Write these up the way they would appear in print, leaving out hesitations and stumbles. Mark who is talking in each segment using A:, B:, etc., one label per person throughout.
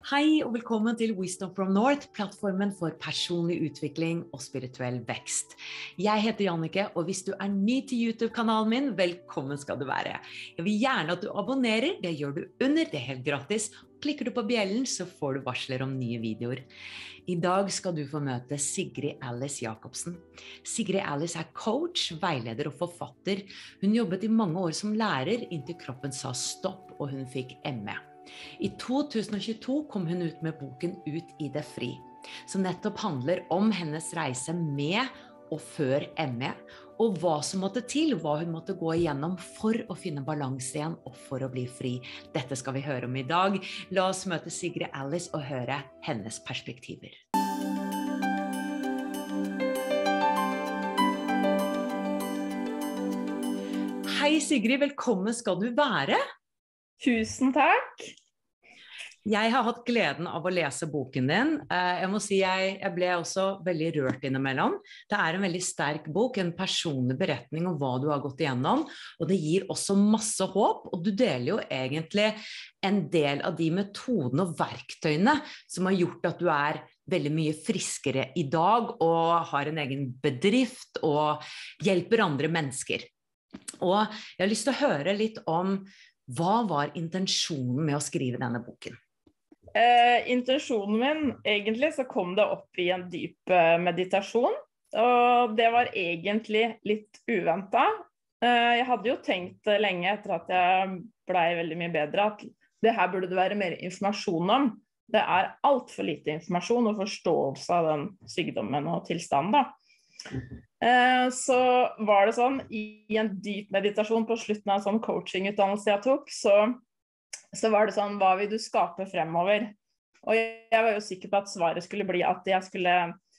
A: Hei og velkommen til Wisdom from North, plattformen for personlig utvikling og spirituell vekst. Jeg heter Jannike, og hvis du er ny til YouTube-kanalen min, velkommen skal du være. Jeg vil gjerne at du abonnerer, det gjør du under, det er helt gratis. Klikker du på bjellen, så får du varsler om nye videoer. I dag skal du få møte Sigrid Alice Jacobsen. Sigrid Alice er coach, veileder og forfatter. Hun jobbet i mange år som lærer, inntil kroppen sa stopp, og hun fikk ME. I 2022 kom hun ut med boken Ut i det fri, som nettopp handler om hennes reise med og før ME, og hva som måtte til, hva hun måtte gå igjennom for å finne balanse igjen og for å bli fri. Dette skal vi høre om i dag. La oss møte Sigrid Alice og høre hennes perspektiver. Hei Sigrid, velkommen skal du være.
B: Tusen takk.
A: Jeg har hatt gleden av å lese boken din. Jeg må si jeg ble også veldig rørt innimellom. Det er en veldig sterk bok, en personlig beretning om hva du har gått igjennom, og det gir også masse håp, og du deler jo egentlig en del av de metodene og verktøyene som har gjort at du er veldig mye friskere i dag, og har en egen bedrift og hjelper andre mennesker. Og jeg har lyst til å høre litt om hva var intensjonen med å skrive denne boken?
B: Intensjonen min, egentlig så kom det opp i en dyp meditasjon, og det var egentlig litt uventet. Jeg hadde jo tenkt lenge etter at jeg ble veldig mye bedre, at det her burde det være mer informasjon om. Det er alt for lite informasjon og forståelse av den sykdommen og tilstanden da. Så var det sånn, i en dyp meditasjon på slutten av en sånn coachingutdannelse jeg tok, så var det sånn, hva vil du skape fremover? Og jeg var jo sikker på at svaret skulle bli at jeg skulle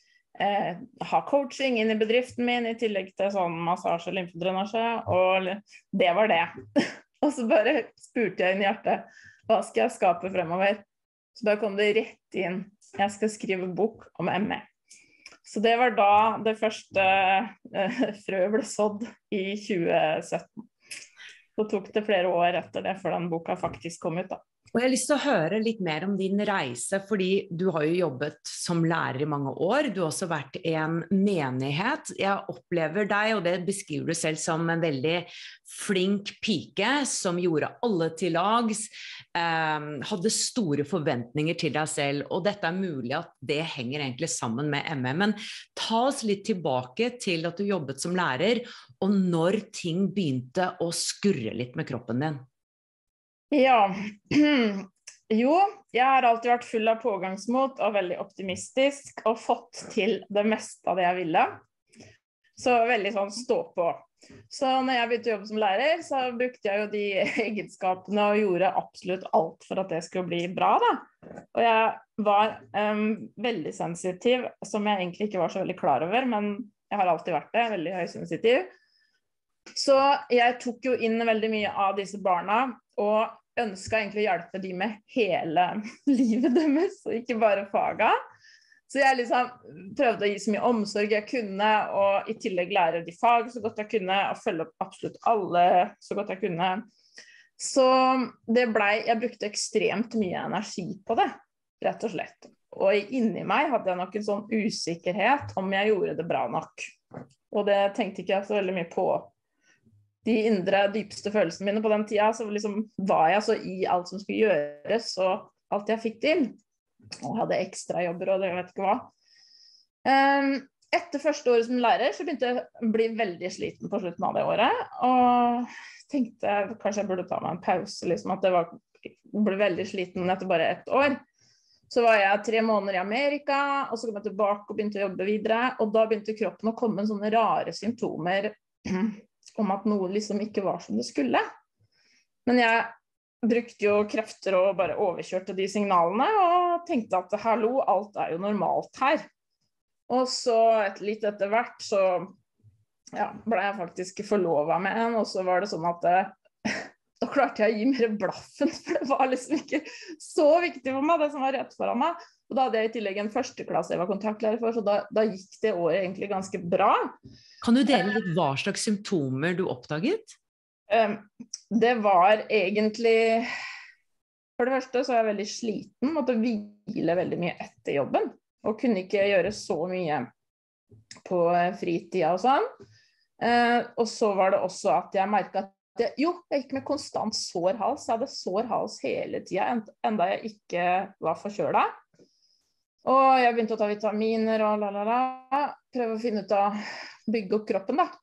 B: ha coaching inn i bedriften min, i tillegg til sånn massasje og lymfedrenasje, og det var det. Og så bare spurte jeg inn i hjertet, hva skal jeg skape fremover? Så bare kom det rett inn, jeg skal skrive bok om ME. Så det var da det første frøet ble sådd i 2017. Så tok det flere år etter det, før den boka faktisk kom ut da.
A: Og jeg har lyst til å høre litt mer om din reise, fordi du har jo jobbet som lærer i mange år. Du har også vært i en menighet. Jeg opplever deg, og det beskriver du selv som en veldig flink pike, som gjorde alle til lags, hadde store forventninger til deg selv, og dette er mulig at det henger egentlig sammen med ME. Men ta oss litt tilbake til at du jobbet som lærer, og når ting begynte å skurre litt med kroppen din.
B: Ja, jo, jeg har alltid vært full av pågangsmot og veldig optimistisk og fått til det meste av det jeg ville. Så veldig sånn stå på. Så når jeg begynte å jobbe som lærer, så brukte jeg jo de egenskapene og gjorde absolutt alt for at det skulle bli bra da. Og jeg var veldig sensitiv, som jeg egentlig ikke var så veldig klar over, men jeg har alltid vært det, veldig høysensitiv. Så jeg tok jo inn veldig mye av disse barna, og ønsket egentlig å hjelpe de med hele livet deres, og ikke bare faga. Så jeg liksom prøvde å gi så mye omsorg jeg kunne, og i tillegg lære de fag så godt jeg kunne, og følge opp absolutt alle så godt jeg kunne. Så jeg brukte ekstremt mye energi på det, rett og slett. Og inni meg hadde jeg nok en sånn usikkerhet om jeg gjorde det bra nok. Og det tenkte ikke jeg så veldig mye på. De indre, dypeste følelsene mine på den tida, så liksom var jeg så i alt som skulle gjøres, og alt jeg fikk til. Og hadde ekstra jobber, og det vet ikke hva. Etter første året som lærer, så begynte jeg å bli veldig sliten på slutten av det året, og tenkte kanskje jeg burde ta meg en pause, liksom at ble veldig sliten etter bare ett år. Så var jeg 3 måneder i Amerika, og så kom jeg tilbake og begynte å jobbe videre, og da begynte kroppen å komme med sånne rare symptomer om at noe liksom ikke var som det skulle. Men jeg brukte jo krefter og bare overkjørte de signalene, og tenkte at hallo, alt er jo normalt her. Og så litt etter hvert så ble jeg faktisk forlovet med en, og så var det sånn at da klarte jeg å gi mer blaffen, for det var liksom ikke så viktig for meg, det som var rett foran meg. Og da hadde jeg i tillegg en førsteklasse jeg var kontaktlærer for, så da gikk det året egentlig ganske bra.
A: Kan du dele litt hva slags symptomer du oppdaget?
B: Det var egentlig For det første så er jeg veldig sliten, måtte hvile veldig mye etter jobben, og kunne ikke gjøre så mye på fritida og sånn. Og så var det også at jeg merket at jeg gikk med konstant sår hals. Jeg hadde sår hals hele tiden, enda jeg ikke var forkjølet. Og jeg begynte å ta vitaminer og prøve å finne ut av bygge opp kroppen da.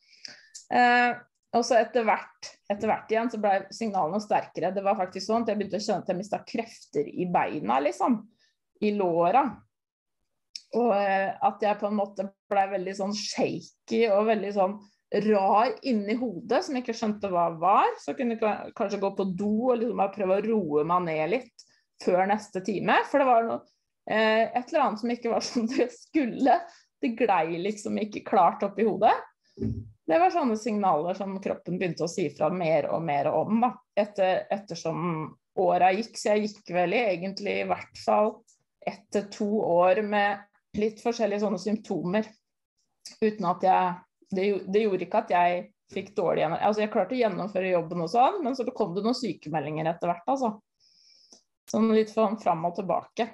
B: Og så etter hvert igjen så ble signalene sterkere. Det var faktisk sånn at jeg begynte å kjenne at jeg mistet krefter i beina, liksom, i låra. Og at jeg på en måte ble veldig sånn shaky og veldig sånn rar inni hodet, som jeg ikke skjønte hva var. Så kunne jeg kanskje gå på do og liksom bare prøve å roe meg ned litt før neste time. For det var et eller annet som ikke var som det skulle. Det glei liksom ikke klart opp i hodet. Det var sånne signaler som kroppen begynte å si fra mer og mer om da, ettersom året gikk. Så jeg gikk vel egentlig i hvert fall 1 til 2 år med litt forskjellige sånne symptomer, uten at det gjorde ikke at jeg fikk dårlig energi. Altså jeg klarte å gjennomføre jobben og sånn, men så kom det noen sykemeldinger etter hvert, altså. Sånn litt fram og tilbake.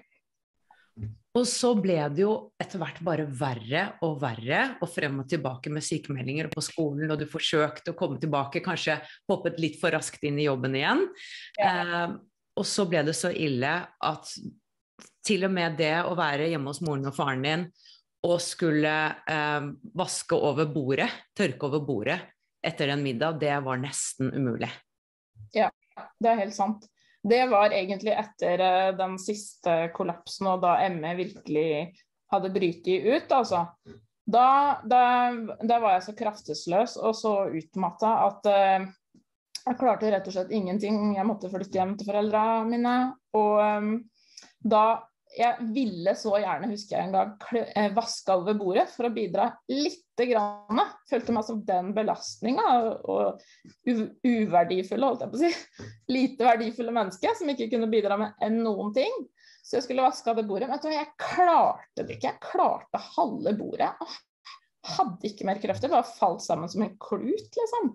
A: Og så ble det jo etter hvert bare verre og verre, og frem og tilbake med sykemeldinger på skolen, og du forsøkte å komme tilbake, kanskje hoppet litt for raskt inn i jobben igjen. Ja. Og så ble det så ille at til og med det å være hjemme hos moren og faren din, og skulle vaske over bordet, tørke over bordet etter en middag, det var nesten umulig.
B: Ja, det er helt sant. Det var egentlig etter den siste kollapsen, og da ME virkelig hadde brytet ut, altså. Da var jeg så kraftesløs og så utmattet at jeg klarte rett og slett ingenting. Jeg måtte flytte hjem til foreldrene mine, og da jeg ville så gjerne, husker jeg en gang, vaske over bordet for å bidra litt grann. Følte meg som den belastningen og uverdifulle, holdt jeg på å si. Lite verdifulle mennesker som ikke kunne bidra med noen ting. Så jeg skulle vaske av det bordet. Men jeg klarte det ikke. Jeg klarte halve bordet. Jeg hadde ikke mer krefter. Det bare falt sammen som en klut, liksom.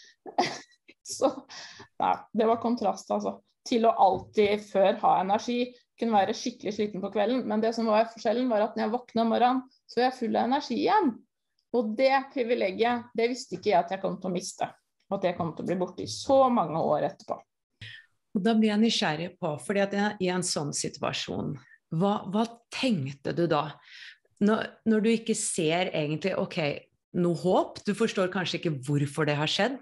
B: Så nei, det var kontrast, altså. Til å alltid før ha energi, kunne være skikkelig sliten på kvelden, men det som var forskjellen var at når jeg våknet om morgenen, så var jeg full av energi igjen. Og det privilegiet, det visste ikke jeg at jeg kom til å miste, og at jeg kom til å bli borte i så mange år etterpå.
A: Og da blir jeg nysgjerrig på, fordi at i en sånn situasjon, hva tenkte du da? Når du ikke ser egentlig, ok, noe håp, du forstår kanskje ikke hvorfor det har skjedd.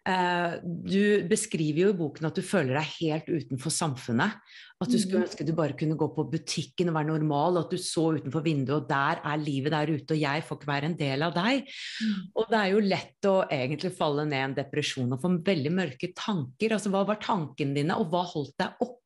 A: Du beskriver jo i boken at du føler deg helt utenfor samfunnet, at du skulle ønske du bare kunne gå på butikken og være normal, og at du så utenfor vinduet, og der er livet der ute, og jeg får ikke være en del av deg. Og det er jo lett å egentlig falle ned i en depresjon og få veldig mørke tanker. Altså, hva var tankene dine, og hva holdt deg oppe?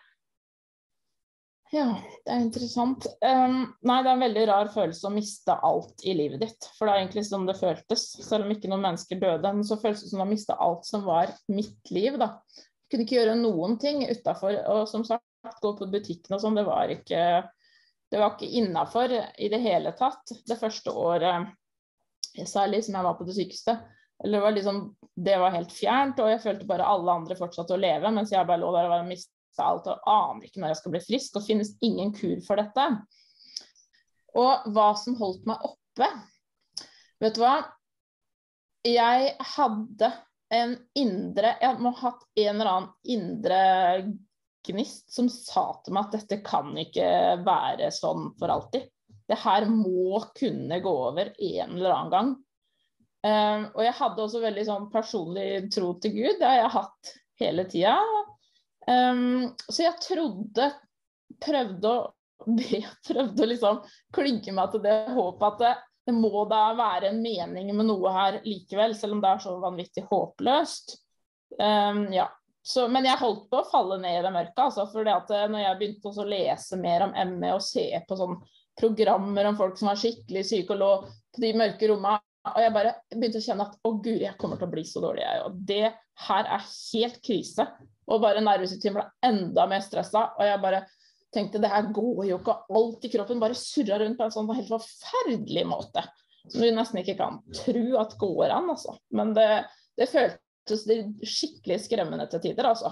B: Ja, det er interessant. Nei, det er en veldig rar følelse å miste alt i livet ditt, for det er egentlig sånn det føltes. Selv om ikke noen mennesker døde, så føltes det som å miste alt som var mitt liv, da. Jeg kunne ikke gjøre noen ting utenfor, og som sagt, gå på butikken og sånn, det var ikke innenfor i det hele tatt. Det første året, særlig som jeg var på det sykeste, det var helt fjernt, og jeg følte bare alle andre fortsatte å leve, mens jeg bare lå der og var mistet alt og aner ikke når jeg skal bli frisk, og finnes ingen kur for dette. Og hva som holdt meg oppe, vet du hva? Jeg hadde jeg må ha hatt en eller annen indre gnist som sa til meg at dette kan ikke være sånn for alltid. Det her må kunne gå over en eller annen gang. Og jeg hadde også veldig sånn personlig tro til Gud, det har jeg hatt hele tiden. Så jeg prøvde å liksom klygge meg til det håpet at det må da være en mening med noe her likevel, selv om det er så vanvittig håpløst. Ja. Men jeg holdt på å falle ned i det mørke, altså, fordi at når jeg begynte å lese mer om ME og se på sånne programmer om folk som var skikkelig syke og lå på de mørke rommene, og jeg bare begynte å kjenne at, å Gud, jeg kommer til å bli så dårlig, og det her er helt krise. Og bare nervesystemet ble enda mer stresset, og jeg bare tenkte, det her går jo ikke, alt i kroppen bare surret rundt på en sånn helt forferdelig måte, som du nesten ikke kan tro at går an, altså. Men det føltes skikkelig skremmende til tider, altså.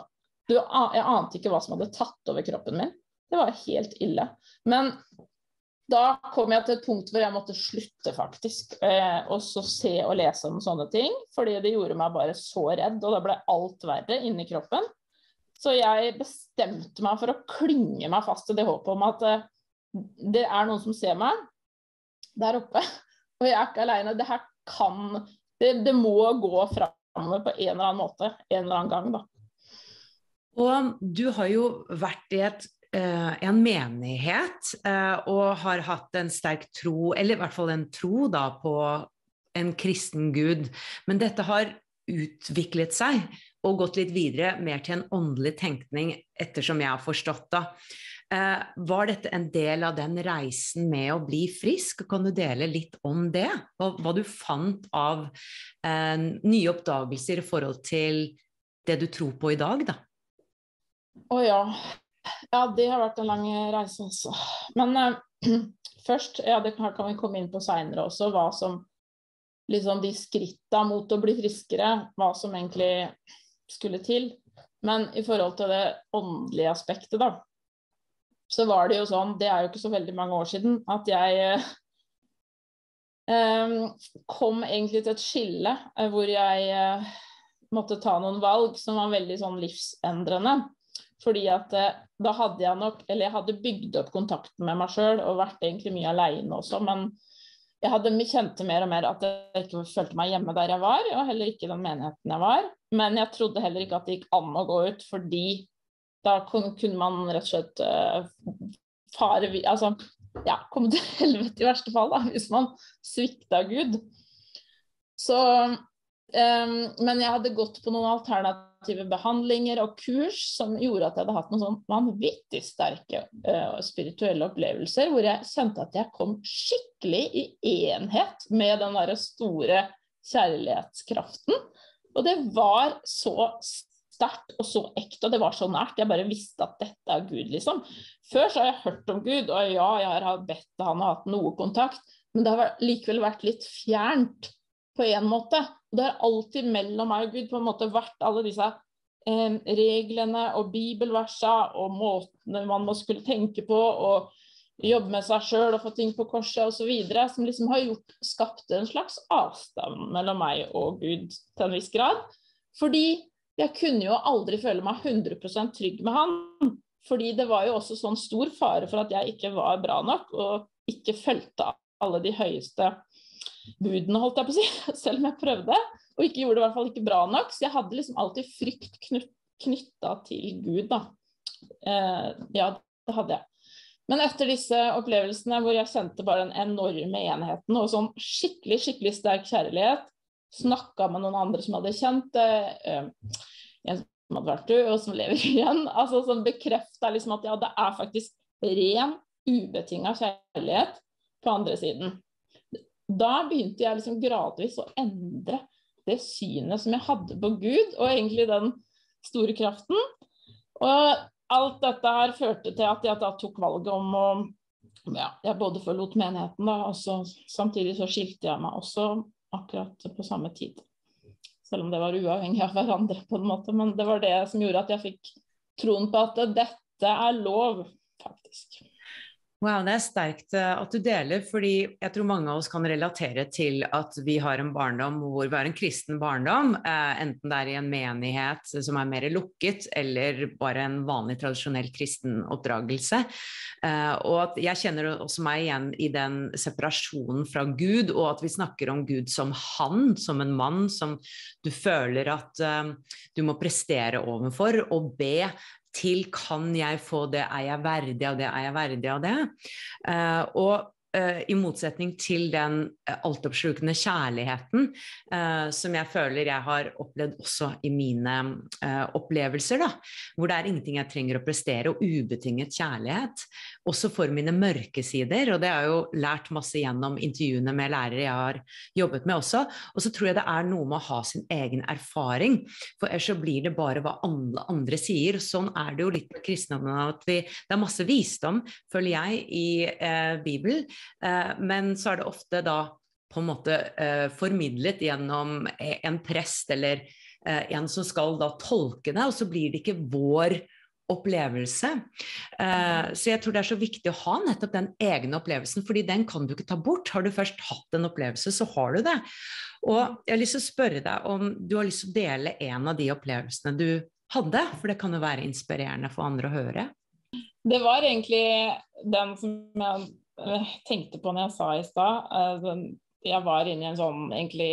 B: Jeg ante ikke hva som hadde tatt over kroppen min. Det var helt ille. Men da kom jeg til et punkt hvor jeg måtte slutte faktisk, og så se og lese om sånne ting, fordi det gjorde meg bare så redd, og da ble alt verre inni kroppen. Så jeg bestemte meg for å klynge meg fast til det håpet om at det noen som ser meg der oppe, og jeg ikke alene. Det her det må gå fremover på en eller annen måte, en eller annen gang da.
A: Og du har jo vært i en menighet og har hatt en sterk tro, eller i hvert fall en tro da på en kristen Gud, men dette har utviklet seg og gått litt videre mer til en åndelig tenkning ettersom jeg har forstått da. Var dette en del av den reisen med å bli frisk? Kan du dele litt om det? Hva du fant av nye oppdagelser i forhold til det du tror på i dag da?
B: Ja, det har vært en lang reise også. Men først, det kan vi komme inn på senere også, hva som liksom de skrittene mot å bli friskere, hva som egentlig skulle til. Men i forhold til det åndelige aspektet da, så var det jo sånn, det jo ikke så veldig mange år siden, at jeg kom egentlig til et skille hvor jeg måtte ta noen valg som var veldig sånn livsendrende. Fordi at da hadde jeg hadde bygd opp kontakten med meg selv og vært egentlig mye alene også, men jeg kjente mer og mer at jeg ikke følte meg hjemme der jeg var, og heller ikke i den menigheten jeg var. Men jeg trodde heller ikke at det gikk an å gå ut, fordi da kunne man rett og slett komme til helvete i verste fall da, hvis man sviktet Gud. Så men jeg hadde gått på noen alternative behandlinger og kurs som gjorde at jeg hadde hatt noen sånn vanvittig sterke spirituelle opplevelser, hvor jeg kjente at jeg kom skikkelig i enhet med den der store kjærlighetskraften. Og det var så sterkt og så ekte, og det var så nært. Jeg bare visste at dette Gud, liksom. Før så har jeg hørt om Gud, og ja, jeg har bedt han og hatt noe kontakt, men det har likevel vært litt fjernt på en måte. Og det har alltid mellom meg og Gud på en måte vært alle disse reglene og bibelverser og måtene man må skulle tenke på og jobbe med seg selv og få ting på korset og så videre, som liksom har skapt en slags avstand mellom meg og Gud til en viss grad. Fordi jeg kunne jo aldri føle meg 100% trygg med han, fordi det var jo også sånn stor fare for at jeg ikke var bra nok og ikke følte alle de høyeste budene, holdt jeg på å si, selv om jeg prøvde, og ikke gjorde det i hvert fall ikke bra nok, så jeg hadde liksom alltid frykt knyttet til Gud da. Ja, det hadde jeg. Men etter disse opplevelsene hvor jeg kjente bare den enorme enheten og sånn skikkelig, skikkelig sterk kjærlighet, snakket med noen andre som hadde kjent det, en som hadde vært død og som lever igjen, altså som bekreftet liksom at ja, det faktisk ren, ubetinget kjærlighet på andre siden. Da begynte jeg liksom gradvis å endre det synet som jeg hadde på Gud, og egentlig den store kraften. Og alt dette her førte til at jeg da tok valget om å, jeg både forlot menigheten da, og så, samtidig så skilte jeg meg også akkurat på samme tid. Selv om det var uavhengig av hverandre på en måte, men det var det som gjorde at jeg fikk troen på at dette lov, faktisk.
A: Wow, det sterkt at du deler, fordi jeg tror mange av oss kan relatere til at vi har en barndom hvor vi har en kristen barndom, enten det i en menighet som mer lukket, eller bare en vanlig tradisjonell kristen oppdragelse. Og at jeg kjenner også meg igjen i den separasjonen fra Gud, og at vi snakker om Gud som han, som en mann som du føler at du må prestere overfor og be til kan jeg få det, jeg verdig av det, jeg verdig av det? Og i motsetning til den altoppslukende kjærligheten som jeg føler jeg har opplevd også i mine opplevelser da, hvor det ingenting jeg trenger å prestere og ubetinget kjærlighet, også for mine mørke sider, og det har jeg jo lært masse gjennom intervjuene med lærere jeg har jobbet med også, og så tror jeg det noe med å ha sin egen erfaring, for ellers så blir det bare hva alle andre sier, sånn det jo litt med kristendommen, at det masse visdom, føler jeg, i Bibelen, men så det ofte da på en måte formidlet gjennom en prest eller en som skal da tolke det, og så blir det ikke vår opplevelse. Så jeg tror det så viktig å ha nettopp den egne opplevelsen, fordi den kan du ikke ta bort. Har du først hatt en opplevelse, så har du det. Og jeg har lyst til å spørre deg om du har lyst til å dele en av de opplevelsene du hadde, for det kan jo være inspirerende for andre å høre.
B: Det var egentlig den som jeg tenkte på når jeg sa i sted. Jeg var inne i en sånn, egentlig,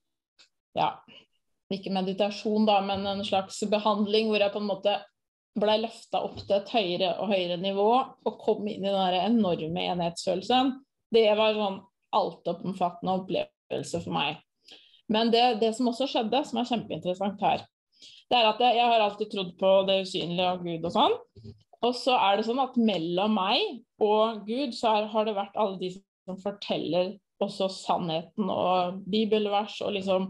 B: ja, ikke meditasjon da, men en slags behandling hvor jeg på en måte ble løftet opp til et høyere og høyere nivå og kom inn i den enorme enhetsfølelsen. Det var sånn altomfattende opplevelse for meg. Men det som også skjedde, som kjempeinteressant her, det at jeg har alltid trodd på det usynlige og Gud og sånn. Og så det sånn at mellom meg og Gud så har det vært alle de som forteller også sannheten og bibelvers og liksom,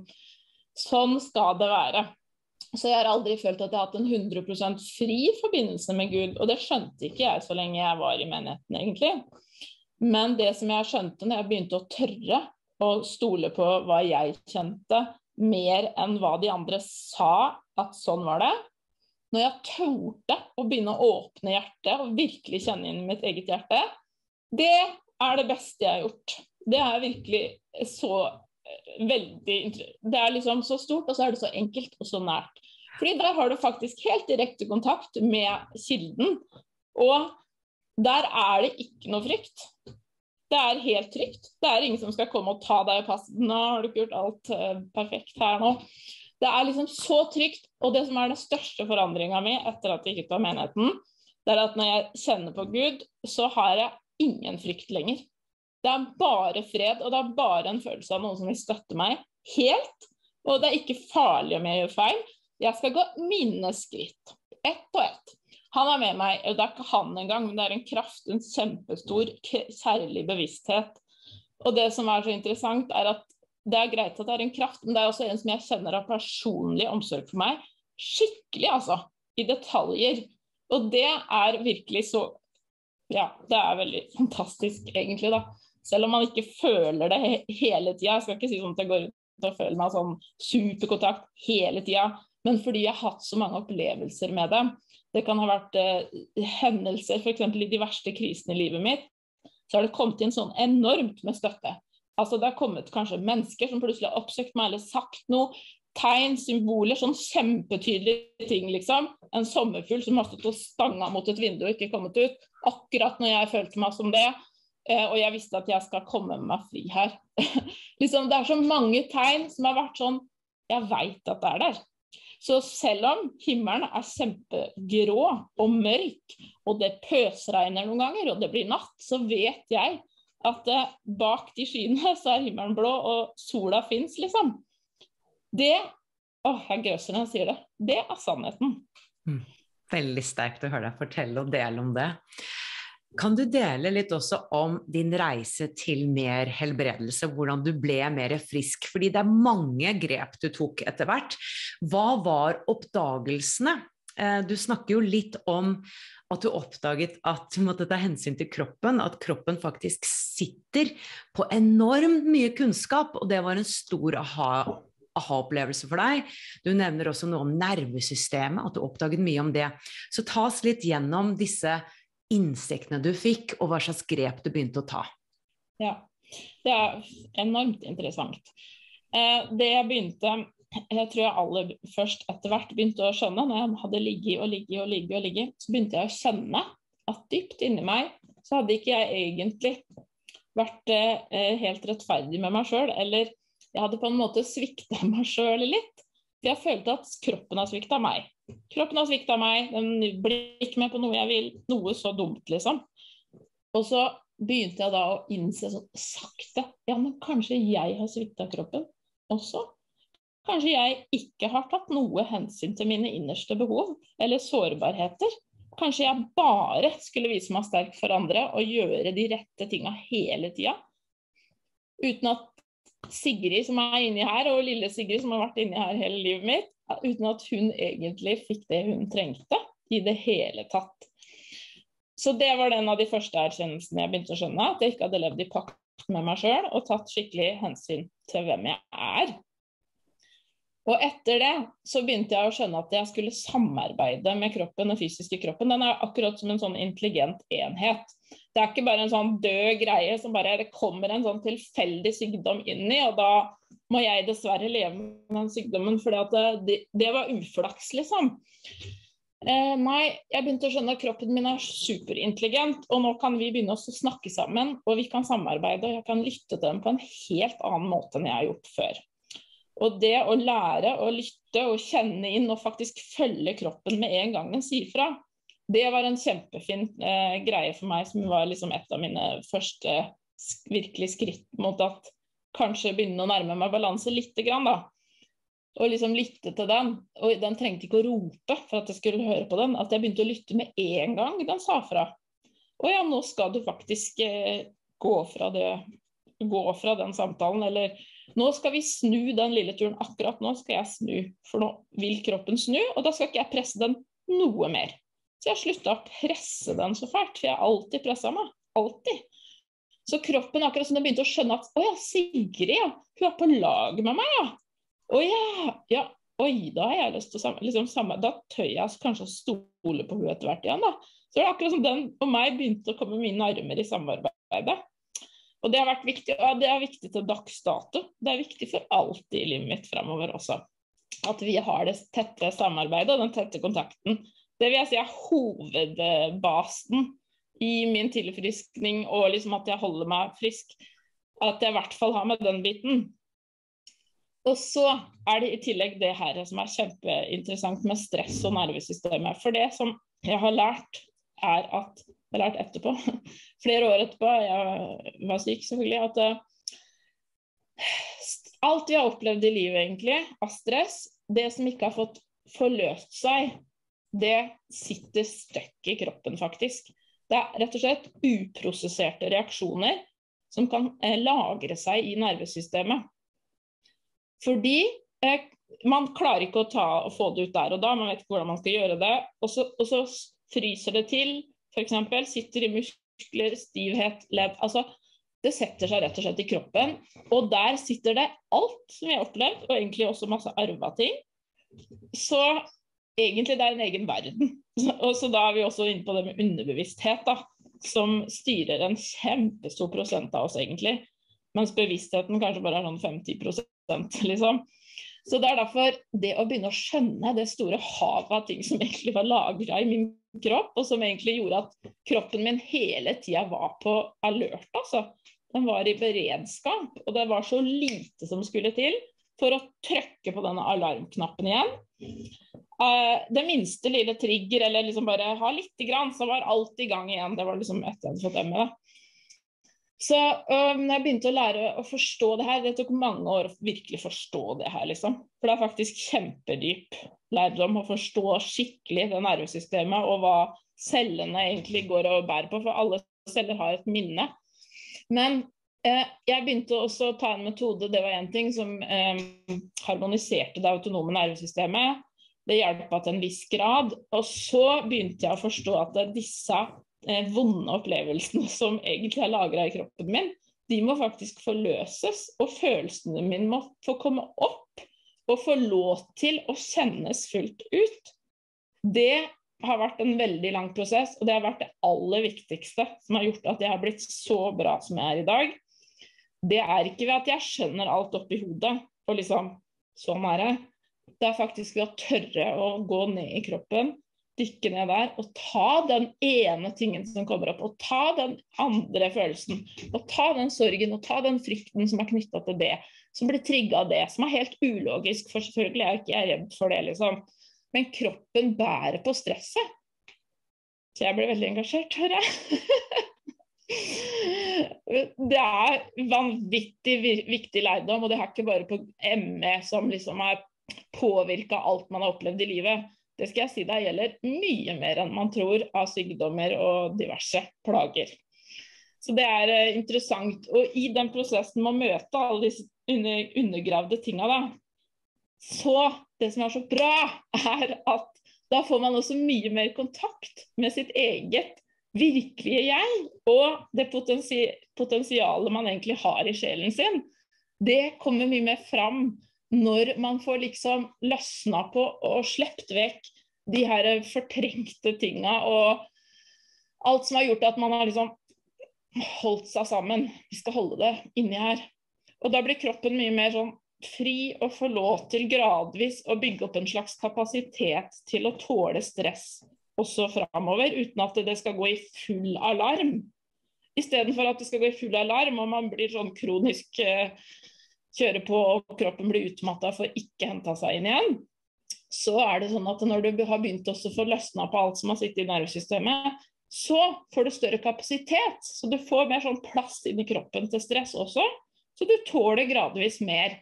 B: sånn skal det være. Så jeg har aldri følt at jeg har hatt en 100% fri forbindelse med Gud, og det skjønte ikke jeg så lenge jeg var i menigheten egentlig. Men det som jeg skjønte når jeg begynte å tørre å stole på hva jeg kjente, mer enn hva de andre sa at sånn var det, når jeg torde å begynne å åpne hjertet og virkelig kjenne inn mitt eget hjerte, det det beste jeg har gjort. Det virkelig så veldig, det liksom så stort, og så det så enkelt og så nært. Fordi der har du faktisk helt direkte kontakt med kilden, og der det ikke noe frykt. Det helt trygt. Det ingen som skal komme og ta deg i passen. Nå har du ikke gjort alt perfekt her nå. Det liksom så trygt, og det som den største forandringen min etter at jeg gikk ut av menigheten, det at når jeg kjenner på Gud, så har jeg ingen frykt lenger. Det bare fred, og det bare en følelse av noen som vil støtte meg helt, og det ikke farlig om jeg gjør feil. Jeg skal gå mine skritt, ett på ett. Han med meg, og det ikke han engang, men det en kraft, en kjempestor, kjærlig bevissthet. Og det som så interessant at det greit at det en kraft, men det også en som jeg kjenner av personlig omsorg for meg, skikkelig altså, i detaljer. Og det virkelig så, ja, det veldig fantastisk egentlig da. Selv om man ikke føler det hele tiden. Jeg skal ikke si sånn at jeg går ut og føler meg sånn superkontakt hele tiden, men fordi jeg har hatt så mange opplevelser med det. Det kan ha vært hendelser, for eksempel i de verste krisene i livet mitt, så har det kommet inn sånn enormt med støtte. Altså det har kommet kanskje mennesker som plutselig har oppsøkt meg eller sagt noe, tegn, symboler, sånn kjempetydelige ting liksom. En sommerfugl som har stått og stanget mot et vindu og ikke kommet ut, akkurat når jeg følte meg som det. Og jeg visste at jeg skal komme med meg fri her. Liksom, det så mange tegn som har vært sånn, jeg vet at det der. Så selv om himmelen kjempegrå og mørk, og det pøsregner noen ganger, og det blir natt, så vet jeg at bak de skyene så himmelen blå, og sola finnes liksom. Det, jeg grøser når jeg sier det, det sannheten.
A: Veldig sterkt å høre deg fortelle og dele om det. Kan du dele litt også om din reise til mer helbredelse, hvordan du ble mer frisk? Fordi det mange grep du tok etter hvert. Hva var oppdagelsene? Du snakker jo litt om at du oppdaget at du måtte ta hensyn til kroppen, at kroppen faktisk sitter på enormt mye kunnskap, og det var en stor aha-opplevelse for deg. Du nevner også noe om nervesystemet, at du oppdaget mye om det. Så ta oss litt gjennom disse innsiktene du fikk, og hva slags grep du begynte å ta.
B: Ja, det enormt interessant. Det jeg begynte, jeg tror jeg aller først etter hvert begynte å skjønne, når jeg hadde ligget, så begynte jeg å kjenne at dypt inni meg, så hadde ikke jeg egentlig vært helt rettferdig med meg selv, eller jeg hadde på en måte sviktet meg selv litt. Jeg følte at kroppen har sviktet meg. Kroppen har sviktet meg, den blir ikke med på noe jeg vil, noe så dumt liksom. Og så begynte jeg da å innse sånn sakte, ja, men kanskje jeg har sviktet kroppen også. Kanskje jeg ikke har tatt noe hensyn til mine innerste behov, eller sårbarheter. Kanskje jeg bare skulle vise meg sterk for andre, og gjøre de rette tingene hele tiden. Uten at Sigrid som inni her, og lille Sigrid som har vært inni her hele livet mitt, uten at hun egentlig fikk det hun trengte i det hele tatt. Så det var den av de første erkjennelsene jeg begynte å skjønne, at jeg ikke hadde levd i pakt med meg selv og tatt skikkelig hensyn til hvem jeg Og etter det så begynte jeg å skjønne at jeg skulle samarbeide med kroppen, den fysiske kroppen. Den akkurat som en sånn intelligent enhet. Det ikke bare en sånn død greie som bare det kommer en sånn tilfeldig sykdom inn i, og da må jeg dessverre leve med den sykdommen, fordi at det var uflaks, liksom. Nei, jeg begynte å skjønne at kroppen min superintelligent, og nå kan vi begynne å snakke sammen, og vi kan samarbeide, og jeg kan lytte til dem på en helt annen måte enn jeg har gjort før. Og det å lære å lytte og kjenne inn og faktisk følge kroppen med en gang den sier fra, det var en kjempefin greie for meg, som var liksom et av mine første virkelig skritt mot at kanskje begynne å nærme meg balanse litt grann da. Og liksom lytte til den, og den trengte ikke å rope for at jeg skulle høre på den, at jeg begynte å lytte med en gang den sa fra. Og ja, nå skal du faktisk gå fra den samtalen, eller nå skal vi snu den lille turen, akkurat nå skal jeg snu, for nå vil kroppen snu, og da skal ikke jeg presse den noe mer. Så jeg sluttet å presse den så fælt, for jeg har alltid presset meg, alltid. Så kroppen akkurat som den begynte å skjønne at, åja, Sigrid, ja, hun på lag med meg, ja. Åja, oi, da har jeg lyst til å da tør jeg kanskje å stole på hun etter hvert igjen da. Så det akkurat som den og meg begynte å komme mine armer i samarbeidet. Og det har vært viktig, og det viktig til dags dato. Det viktig for alltid i livet mitt fremover også. At vi har det tette samarbeidet og den tette kontakten. Det vil jeg si hovedbasen i min tilfriskning, og liksom at jeg holder meg frisk. At jeg i hvert fall har med den biten. Og så det i tillegg det her som kjempeinteressant med stress og nervesystemet. For det som jeg har lært at jeg har lært etterpå, flere år etterpå, jeg var syk selvfølgelig, at alt vi har opplevd i livet egentlig, av stress, det som ikke har fått forløst seg, det sitter støkk i kroppen faktisk. Det rett og slett uprosesserte reaksjoner som kan lagre seg i nervesystemet. Fordi man klarer ikke å få det ut der og da, man vet ikke hvordan man skal gjøre det, og så fryser det til, for eksempel, sitter i muskler, stivhet, ledd, altså det setter seg rett og slett i kroppen, og der sitter det alt som jeg har opplevd, og egentlig også masse arvet ting, så egentlig det en egen verden. Og så da vi også inne på det med underbevissthet da, som styrer en kjempestor prosent av oss egentlig, mens bevisstheten kanskje bare sånn 50% liksom. Så det derfor det å begynne å skjønne det store havet av ting som egentlig var lagret i min kropp, og som egentlig gjorde at kroppen min hele tiden var på alert, altså. Den var i beredskap, og det var så lite som skulle til for å trykke på denne alarmknappen igjen. Det minste lille trigger, eller liksom bare ha litt grann, så var alt i gang igjen. Det var liksom etter jeg hadde fått med det. Så når jeg begynte å lære å forstå det her, det tok mange år å virkelig forstå det her, liksom. For det faktisk kjempedyp lærdom å forstå skikkelig det nervesystemet, og hva cellene egentlig går og bærer på, for alle celler har et minne. Men jeg begynte også å ta en metode, det var en ting som harmoniserte det autonome nervesystemet. Det hjelper til en viss grad, og så begynte jeg å forstå at disse vonde opplevelsene som egentlig lagret i kroppen min, de må faktisk forløses, og følelsene mine må få komme opp og få lov til å kjennes fullt ut. Det har vært en veldig lang prosess, og det har vært det aller viktigste som har gjort at jeg har blitt så bra som jeg i dag. Det ikke ved at jeg skjønner alt opp i hodet, og liksom, sånn det. Det faktisk ved å tørre å gå ned i kroppen, dykke ned der, og ta den ene tingen som kommer opp, og ta den andre følelsen, og ta den sorgen, og ta den frykten som knyttet til det, som blir trigget av det, som helt ulogisk, for selvfølgelig ikke jeg redd for det, liksom. Men kroppen bærer på stresset. Så jeg ble veldig engasjert, hører jeg. Det vanvittig viktig lærdom, og det ikke bare på ME som liksom har påvirket alt man har opplevd i livet. Det skal jeg si deg gjelder mye mer enn man tror av sykdommer og diverse plager. Så det interessant, og i den prosessen med å møte alle disse undergravde tingene da, så det som så bra at da får man også mye mer kontakt med sitt eget virkelige jeg, og det potensialet man egentlig har i sjelen sin. Det kommer mye mer fram når man får liksom løsna på og slept vekk de her fortrengte tinga, og alt som har gjort at man har liksom holdt seg sammen. Vi skal holde det inni her. Og da blir kroppen mye mer sånn fri og får lov til gradvis å bygge opp en slags kapasitet til å tåle stress også fremover, uten at det skal gå i full alarm. I stedet for at det skal gå i full alarm, og man blir sånn kronisk kjøre på, og kroppen blir utmattet for ikke hente seg inn igjen, så det sånn at når du har begynt også å få løsnet på alt som har sittet i nervesystemet, så får du større kapasitet, så du får mer sånn plass inn i kroppen til stress også, så du tåler gradvis mer.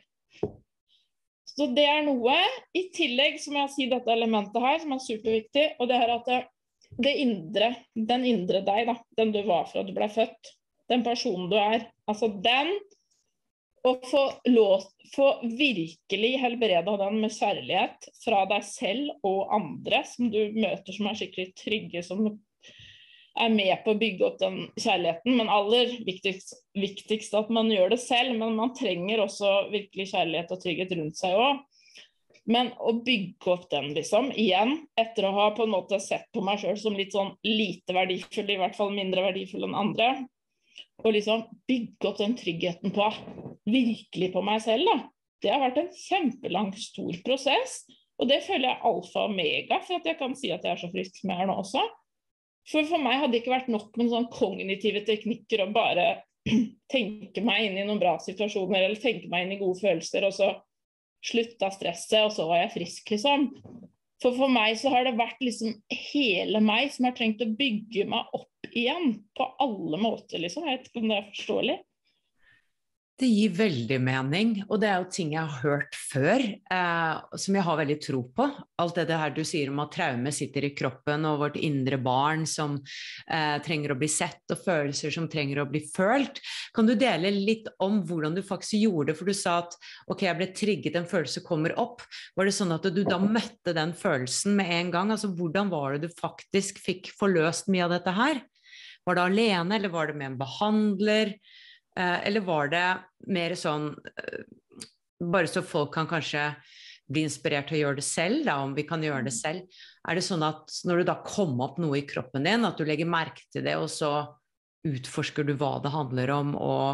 B: Så det noe. I tillegg så må jeg si dette elementet her, som superviktig, og det at den indre deg, da, den du var fra du ble født, den personen du altså den, å få virkelig helbreda den med kjærlighet fra deg selv og andre som du møter som skikkelig trygge, som med på å bygge opp den kjærligheten, men aller viktigst at man gjør det selv, men man trenger også virkelig kjærlighet og trygghet rundt seg også. Men å bygge opp den liksom, igjen, etter å ha på en måte sett på meg selv som litt sånn lite verdifull, i hvert fall mindre verdifull enn andre, og liksom bygge opp den tryggheten på, virkelig på meg selv da. Det har vært en kjempelang, stor prosess, og det føler jeg alfa og omega, for at jeg kan si at jeg så frisk som jeg nå også. For meg hadde det ikke vært nok med sånn kognitive teknikker og bare tenke meg inn i noen bra situasjoner, eller tenke meg inn i gode følelser, og så slutta stresset, og så var jeg frisk, liksom. For meg så har det vært liksom hele meg som har trengt å bygge meg opp igjen, på alle måter, liksom. Jeg vet ikke om det forståelig.
A: Det gir veldig mening, og det jo ting jeg har hørt før, som jeg har veldig tro på. Alt det her du sier om at traume sitter i kroppen, og vårt indre barn som trenger å bli sett, og følelser som trenger å bli følt. Kan du dele litt om hvordan du faktisk gjorde det? For du sa at ok, jeg ble trigget, en følelse kommer opp. Var det sånn at du da møtte den følelsen med en gang? Altså, hvordan var det du faktisk fikk forløst mye av dette her? Var det alene, eller var det med en behandler? Eller var det mer sånn, bare så folk kan kanskje bli inspirert til å gjøre det selv, da, om vi kan gjøre det selv. Det sånn at når du da kom opp noe i kroppen din, at du legger merke til det, og så utforsker du hva det handler om,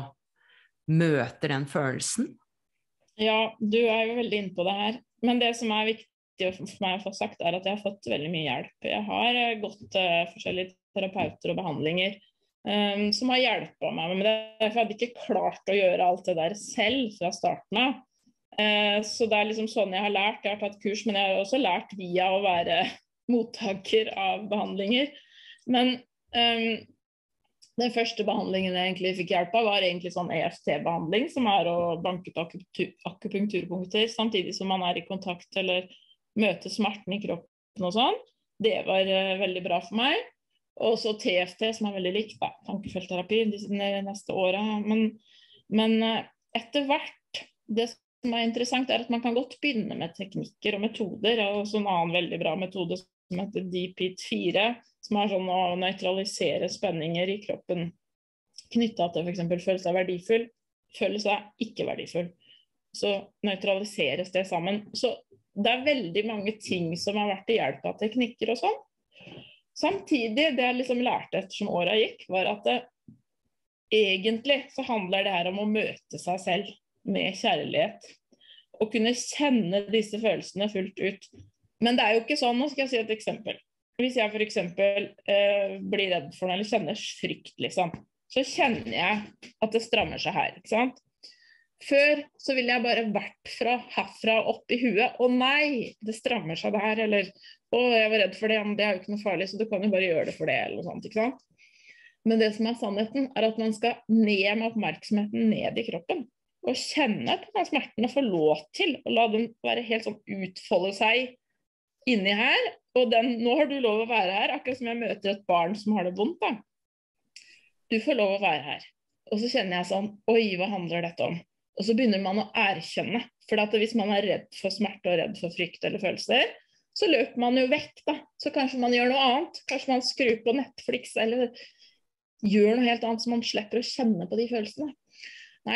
A: og møter den følelsen? Ja, du jo veldig inne på det her. Men det som viktig for meg å få sagt, at jeg har fått veldig mye hjelp. Jeg har gått forskjellige terapeuter og behandlinger, som har hjulpet meg med det. Jeg hadde ikke klart å gjøre alt det der selv fra starten av. Så det liksom sånn jeg har lært. Jeg har tatt kurs, men jeg har også lært via å være mottaker av behandlinger. Men den første behandlingen jeg egentlig fikk hjelp av var egentlig sånn EFT-behandling, som å banke på akupunkturpunkter, samtidig som man i kontakt eller møter smerten i kroppen og sånn. Det var veldig bra for meg. Og så TFT, som veldig likt, tankefeltterapi de neste året. Men etter hvert, det som interessant at man kan godt begynne med teknikker og metoder. Og så en annen veldig bra metode som heter DP4, som sånn å nøytralisere spenninger i kroppen knyttet til for eksempel føle seg verdifull, føle seg ikke verdifull. Så nøytraliseres det sammen. Så det veldig mange ting som har vært til hjelp av teknikker og sånn. Samtidig, det jeg liksom lærte ettersom året gikk, var at egentlig så handler det her om å møte seg selv med kjærlighet, og kunne kjenne disse følelsene fullt ut. Men det jo ikke sånn, nå skal jeg si et eksempel. Hvis jeg for eksempel blir redd for noe, eller kjenner frykt, liksom, så kjenner jeg at det strammer seg her, ikke sant? Før så ville jeg bare vært herfra opp i huet, å nei, det strammer seg der, eller jeg var redd for det, men det jo ikke noe farlig, så du kan jo bare gjøre det for det, eller noe sånt, ikke sant? Men det som sannheten at man skal ned med oppmerksomheten ned i kroppen, og kjenne på den smerten, og få lov til å la den være helt sånn utfolde seg inni her, og nå har du lov å være her, akkurat som jeg møter et barn som har det vondt da. Du får lov å være her. Og så kjenner jeg sånn, oi, hva handler dette om? Og så begynner man å erkjenne, for hvis man redd for smerte og redd for frykt eller følelser, så løper man jo vekk da. Så kanskje man gjør noe annet, kanskje man skrur på Netflix, eller gjør noe helt annet, så man slipper å kjenne på de følelsene. Neida,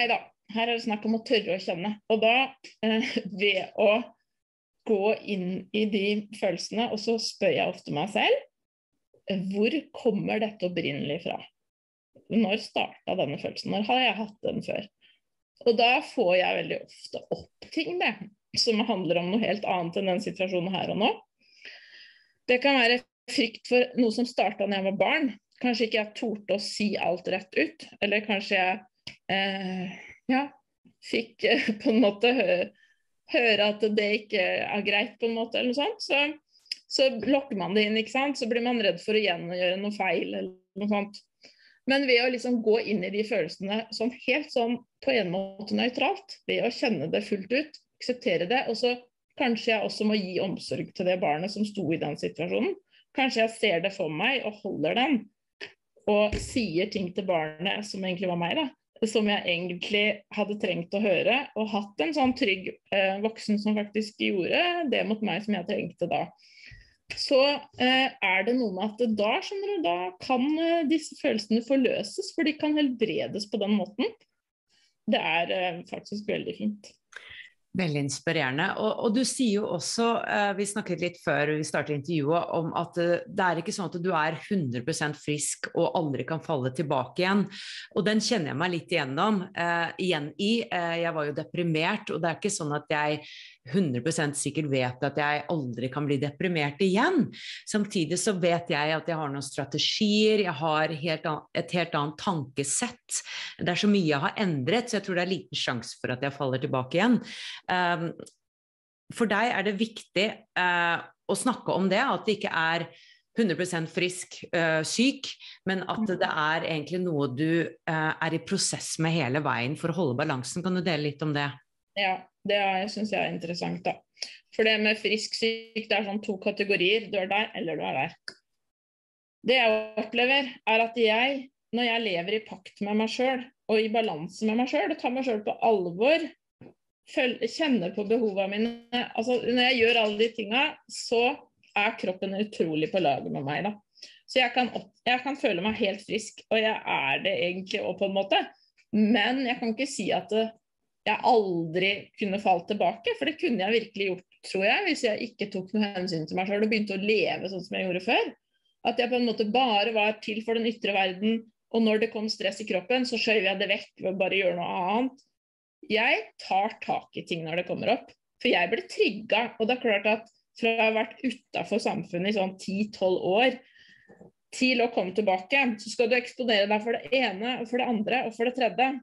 B: her det snakk om å tørre å kjenne. Og da, ved å gå inn i de følelsene, og så spør jeg ofte meg selv, hvor kommer dette opprinnelig fra? Når startet denne følelsen? Når har jeg hatt den før? Og da får jeg veldig ofte opp ting det, som handler om noe helt annet enn den situasjonen her og nå. Det kan være frykt for noe som startet når jeg var barn. Kanskje ikke jeg torde å si alt rett ut, eller kanskje jeg fikk på en måte høre at det ikke greit på en måte, eller noe sånt. Så lokker man det inn, ikke sant? Så blir man redd for å gjøre noe feil, eller noe sånt. Men ved å liksom gå inn i de følelsene sånn helt sånn på en måte nøytralt, ved å kjenne det fullt ut, akseptere det, og så kanskje jeg også må gi omsorg til det barnet som sto i den situasjonen. Kanskje jeg ser det for meg og holder den, og sier ting til barnet som egentlig var meg da, som jeg egentlig hadde trengt å høre, og hatt en sånn trygg voksen som faktisk gjorde det mot meg som jeg trengte da. Så det noe med at da, skjønner du, da kan disse følelsene forløses, for de kan helbredes på den måten. Det faktisk veldig fint.
A: Veldig inspirerende. Og du sier jo også, vi snakket litt før vi startet intervjuet, om at det ikke sånn at du 100% frisk og aldri kan falle tilbake igjen. Og den kjenner jeg meg litt igjen i. Jeg var jo deprimert, og det ikke sånn at jeg 100% sikkert vet at jeg aldri kan bli deprimert igjen. Samtidig så vet jeg at jeg har noen strategier, jeg har et helt annet tankesett. Det så mye jeg har endret, så jeg tror det liten sjanse for at jeg faller tilbake igjen. For deg det viktig å snakke om det, at det ikke 100% frisk, syk, men at det egentlig noe du i prosess med hele veien for å holde balansen. Kan du dele litt om det?
B: Ja, det synes jeg interessant da. For det med frisk-syk, det sånn 2 kategorier. Du der, eller du der. Det jeg opplever at når jeg lever i pakt med meg selv, og i balanse med meg selv, og tar meg selv på alvor, kjenner på behovene mine, altså når jeg gjør alle de tingene, så kroppen utrolig på laget med meg da. Så jeg kan føle meg helt frisk, og jeg det egentlig også på en måte, men jeg kan ikke si at jeg aldri kunne falt tilbake, for det kunne jeg virkelig gjort, tror jeg, hvis jeg ikke tok noe hensyn til meg selv og begynte å leve sånn som jeg gjorde før. At jeg på en måte bare var til for den ytre verden, og når det kom stress i kroppen, så skjøv jeg det vekk ved å bare gjøre noe annet. Jeg tar tak i ting når det kommer opp, for jeg ble trigget, og det klart at fra jeg har vært utenfor samfunnet i sånn 10-12 år, til å komme tilbake, så skal du eksponere deg for det ene, og for det andre, og for det tredje.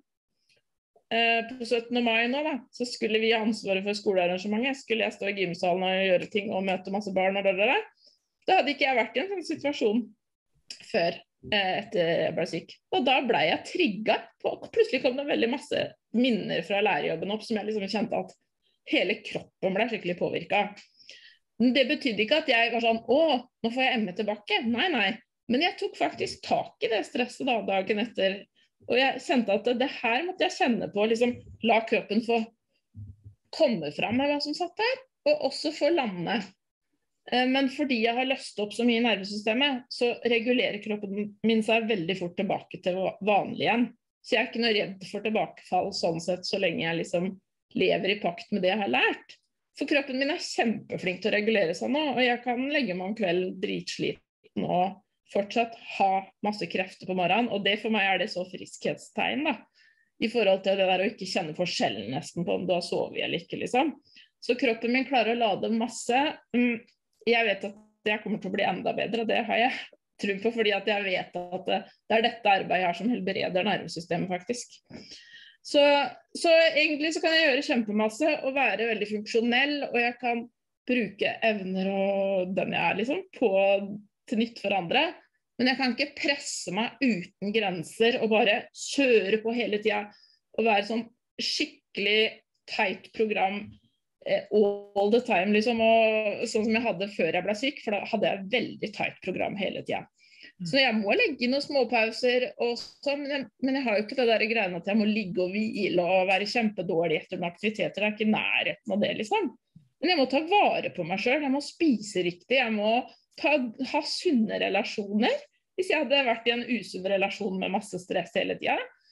B: På 17. mai nå da, så skulle vi ha ansvaret for skolearrangementet. Skulle jeg stå i gymsalen og gjøre ting og møte masse barn og da hadde ikke jeg vært i en sånn situasjon før etter jeg ble syk. Og da ble jeg trigget på, plutselig kom det veldig masse minner fra lærerjobben opp som jeg liksom kjente at hele kroppen ble skikkelig påvirket. Men det betydde ikke at jeg var sånn, nå får jeg ME tilbake. Nei. Men jeg tok faktisk tak i det stresset da, dagen etter. Og jeg kjente at det her måtte jeg kjenne på, liksom la kroppen få komme frem med hva som satt der, og også få lande. Men fordi jeg har løst opp så mye i nervesystemet, så regulerer kroppen min seg veldig fort tilbake til vanlig igjen. Så jeg ikke noe redd for tilbakefall sånn sett, så lenge jeg liksom lever i pakt med det jeg har lært. For kroppen min kjempeflink til å regulere seg nå, og jeg kan legge meg om kvelden dritsliten og fortsatt ha masse krefter på morgenen, og det for meg det så friskhetstegn da, i forhold til det der å ikke kjenne forskjellen nesten på om du har sovet eller ikke liksom. Så kroppen min klarer å lade masse. Jeg vet at jeg kommer til å bli enda bedre, og det har jeg tro på, fordi at jeg vet at det dette arbeidet her som helbreder nervesystemet faktisk. Så egentlig så kan jeg gjøre kjempemasse og være veldig funksjonell, og jeg kan bruke evner og den jeg liksom på til nytt for andre, men jeg kan ikke presse meg uten grenser og bare kjøre på hele tiden og være sånn skikkelig tight program all the time liksom, og sånn som jeg hadde før jeg ble syk, for da hadde jeg veldig tight program hele tiden. Så jeg må legge inn noen småpauser og sånn, men jeg har jo ikke det der greiene at jeg må ligge og hvile og være kjempedårlig etter noen aktiviteter, det ikke nærheten av det liksom. Men jeg må ta vare på meg selv, jeg må spise riktig, jeg må ha sunne relasjoner. Hvis jeg hadde vært i en usunn relasjon med masse stress hele tiden,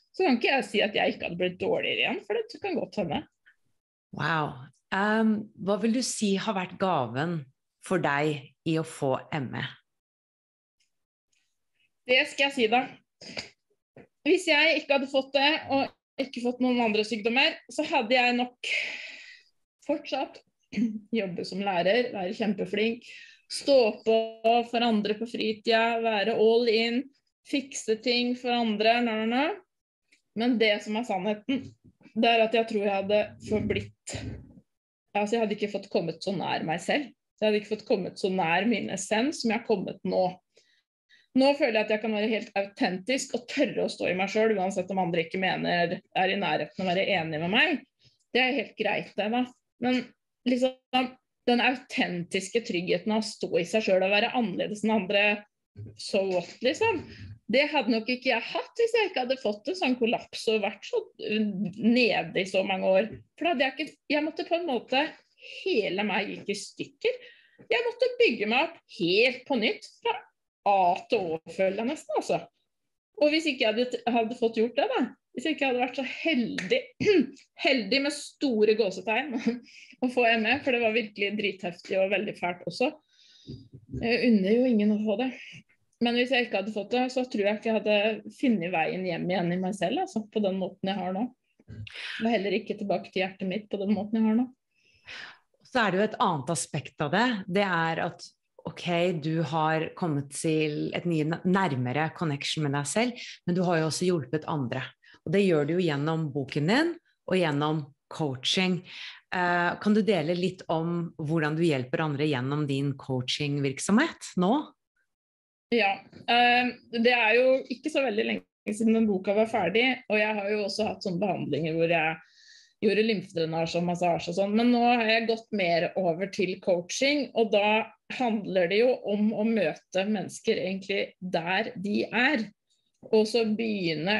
B: Så kan ikke jeg si at jeg ikke hadde blitt dårligere igjen, for det kan godt hende.
A: Wow. Hva vil du si har vært gaven for deg i å få ME?
B: Det skal jeg si da. Hvis jeg ikke hadde fått det, og ikke fått noen andre sykdommer, så hadde jeg nok fortsatt jobbe som lærer, være kjempeflink, stå på for andre på fritida, være all in, fikse ting for andre, Men det som er sannheten, det er at jeg tror jeg hadde forblitt, altså jeg hadde ikke fått kommet så nær meg selv. Jeg hadde ikke fått kommet så nær min essens som jeg har kommet nå. Nå føler jeg at jeg kan være helt autentisk og tørre å stå i meg selv, uansett om andre ikke mener er i nærheten å være enige med meg. Det er helt greit det da. Men liksom den autentiske tryggheten av å stå i seg selv og være annerledes enn andre, så what liksom. Det hadde nok ikke jeg hatt hvis jeg ikke hadde fått en sånn kollaps og vært så nede i så mange år. For da hadde jeg måtte på en måte, hele meg gikk i stykker. Jeg måtte bygge meg opp helt på nytt, fra A til Å føler jeg nesten altså. Og hvis ikke jeg hadde fått gjort det da, hvis jeg ikke hadde vært så heldig med store gåsetegn å få ME, for det var virkelig dritheftig og veldig fælt også. Jeg unner jo ingen å få det. Men hvis jeg ikke hadde fått det, så tror jeg ikke jeg hadde funnet veien hjem igjen i meg selv, altså, på den måten jeg har nå. Og heller ikke tilbake til hjertet mitt på den måten jeg har nå.
A: Så er det jo et annet aspekt av det. Det er at, ok, du har kommet til et mye nærmere connection med deg selv, men du har jo også hjulpet andre. Og det gjør du jo gjennom boken din og gjennom coaching. Kan du dele litt om hvordan du hjelper andre gjennom din coaching-virksomhet nå?
B: Ja, det er jo ikke så veldig lenge siden den boka var ferdig, og jeg har jo også hatt sånne behandlinger hvor jeg gjorde lymfedrenasje og massasje og sånn, men nå har jeg gått mer over til coaching, og da handler det jo om å møte mennesker egentlig der de er, og så begynne,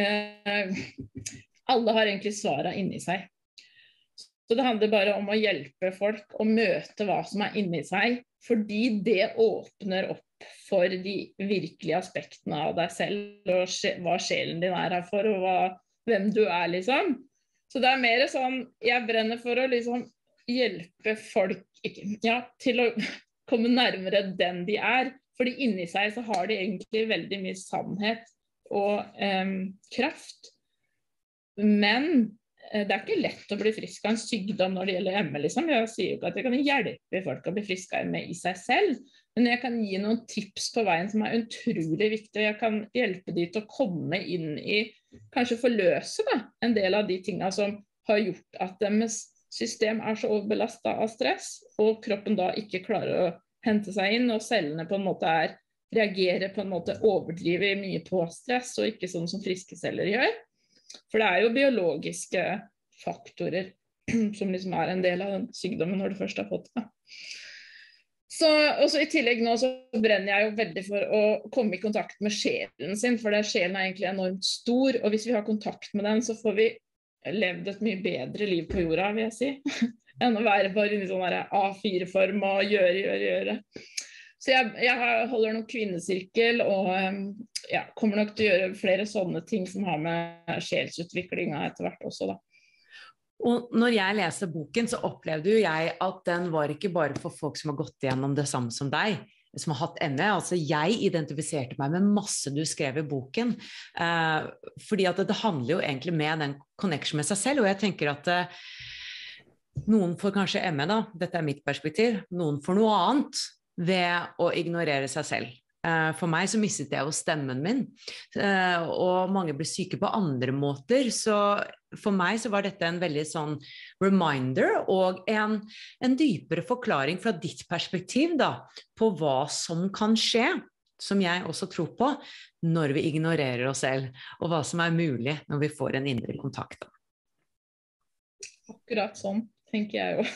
B: alle har egentlig svaret inni seg. Så det handler bare om å hjelpe folk å møte hva som er inni seg, fordi det åpner opp for de virkelige aspektene av deg selv, og hva sjelen din er her for, og hvem du er, liksom. Så det er mer sånn, jeg brenner for å liksom hjelpe folk til å komme nærmere den de er, fordi inni seg så har de egentlig veldig mye sannhet og kraft. Men det er ikke lett å bli frisk av en sykdom når det gjelder ME, liksom. Jeg sier jo ikke at jeg kan hjelpe folk å bli friske av ME i seg selv, men jeg kan gi noen tips på veien som er utrolig viktig, og jeg kan hjelpe de til å komme inn i, kanskje forløse da, en del av de tingene som har gjort at deres system er så overbelastet av stress, og kroppen da ikke klarer å hente seg inn, og cellene på en måte reagerer på en måte overdriver mye på stress, og ikke sånn som friske celler gjør. For det er jo biologiske faktorer som liksom er en del av den sykdommen når du først har fått det. Så også i tillegg nå så brenner jeg jo veldig for å komme i kontakt med sjelen sin, for sjelen er egentlig enormt stor, og hvis vi har kontakt med den, så får vi levd et mye bedre liv på jorda, vil jeg si, enn å være bare i sånn A4-form og gjøre. Så jeg holder noen kvinnesirkel, og kommer nok til å gjøre flere sånne ting som har med sjelsutviklinga etter hvert også da.
A: Og når jeg leser boken, så opplevde jo jeg at den var ikke bare for folk som har gått igjennom det samme som deg, som har hatt ME. Altså jeg identifiserte meg med masse du skrev i boken, fordi at det handler jo egentlig med den connection med seg selv, og jeg tenker at noen får kanskje ME da, dette er mitt perspektiv, noen får noe annet ved å ignorere seg selv. For meg så mistet jeg jo stemmen min, og mange blir syke på andre måter, så for meg så var dette en veldig sånn reminder og en dypere forklaring fra ditt perspektiv da, på hva som kan skje, som jeg også tror på, når vi ignorerer oss selv, og hva som er mulig når vi får en indre kontakt.
B: Akkurat sånn, tenker jeg jo.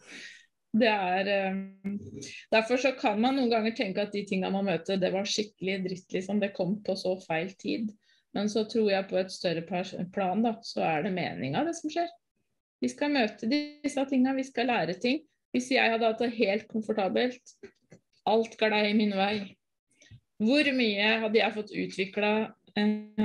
B: Derfor så kan man noen ganger tenke at de tingene man møter, det var skikkelig dritt, liksom. Det kom på så feil tid. Men så tror jeg på et større plan da, så er det meningen av det som skjer. Vi skal møte disse tingene, vi skal lære ting. Hvis jeg hadde hatt det helt komfortabelt, alt glei min vei, hvor mye hadde jeg fått utviklet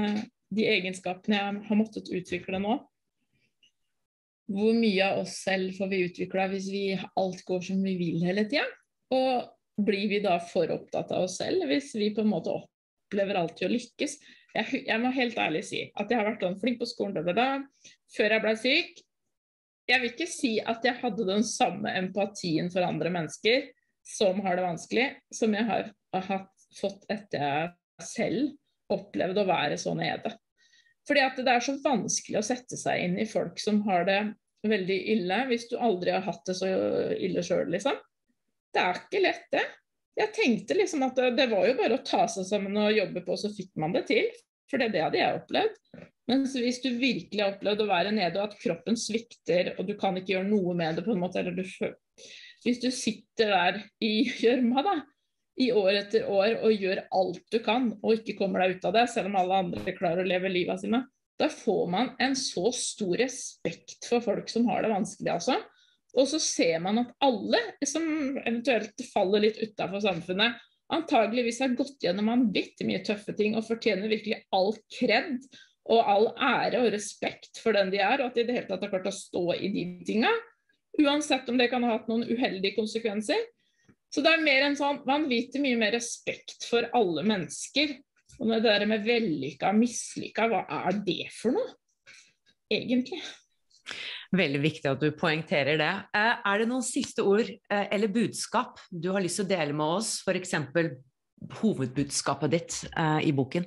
B: de egenskapene jeg har måttet utvikle nå. Hvor mye av oss selv får vi utviklet hvis alt går som vi vil hele tiden? Og blir vi da for opptatt av oss selv hvis vi på en måte opplever alltid å lykkes? Jeg må helt ærlig si at jeg har vært flink på skolen før jeg ble syk. Jeg vil ikke si at jeg hadde den samme empatien for andre mennesker som har det vanskelig, som jeg har fått etter jeg selv opplevde å være så nede. Fordi at det så vanskelig å sette seg inn i folk som har det veldig ille, hvis du aldri har hatt det så ille selv, liksom. Det ikke lett, det. Jeg tenkte liksom at det var jo bare å ta seg sammen og jobbe på, så fikk man det til. For det hadde jeg opplevd. Men hvis du virkelig har opplevd å være nede, og at kroppen svikter, og du kan ikke gjøre noe med det på en måte, eller hvis du sitter der i gjørma da, i år etter år, og gjør alt du kan, og ikke kommer deg ut av det, selv om alle andre klarer å leve livet sine, da får man en så stor respekt for folk som har det vanskelig, altså. Og så ser man at alle som eventuelt faller litt utenfor samfunnet, antageligvis har gått gjennom vanvittig mye tøffe ting, og fortjener virkelig all kred, og all ære og respekt for den de og at de i det hele tatt har klart å stå i de tingene, uansett om det kan ha hatt noen uheldige konsekvenser. Så det mer en sånn vanvittig mye mer respekt for alle mennesker. Og det der med vellykka og mislykka, hva det for noe, egentlig?
A: Veldig viktig at du poengterer det. Det noen siste ord eller budskap du har lyst til å dele med oss, for eksempel hovedbudskapet ditt i boken?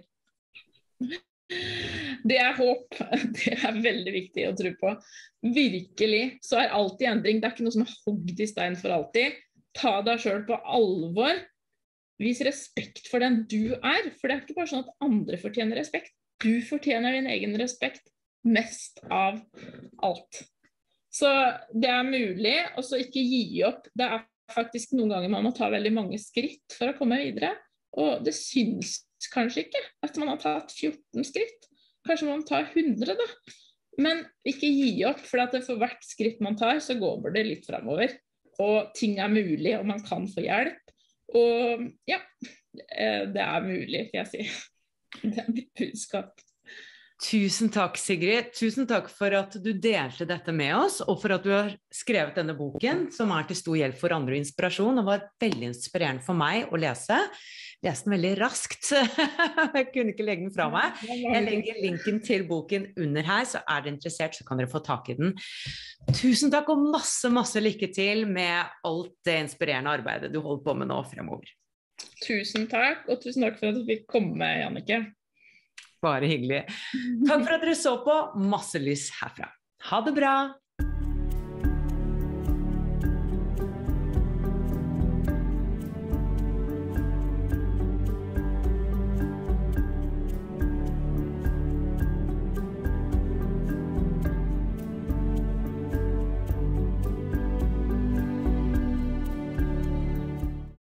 B: Det håp. Det veldig viktig å tro på. Virkelig, så alltid endring. Det ikke noe som hogd i stein for alltid. Ta deg selv på alvor. Vis respekt for den du for det ikke bare sånn at andre fortjener respekt. Du fortjener din egen respekt mest av alt. Så det mulig, og så ikke gi opp. Det faktisk noen ganger man må ta veldig mange skritt for å komme videre. Og det synes kanskje ikke at man har tatt 14 skritt. Kanskje man tar 100 da. Men ikke gi opp, for for hvert skritt man tar, så går det litt fremover. Og ting mulig, og man kan få hjelp. Og ja, det mulig, vil jeg si. Det mitt budskap.
A: Tusen takk, Sigrid. Tusen takk for at du delte dette med oss, og for at du har skrevet denne boken, som til stor hjelp for andre og inspirasjon, og var veldig inspirerende for meg å lese. Leste den veldig raskt. Jeg kunne ikke legge den fra meg. Jeg legger linken til boken under her, så dere interessert, så kan dere få tak i den. Tusen takk, og masse lykke til med alt det inspirerende arbeidet du holder på med nå fremover.
B: Tusen takk, og tusen takk for at du fikk komme, Jannicke.
A: Bare hyggelig. Takk for at dere så på. Masse lys herfra. Ha det bra!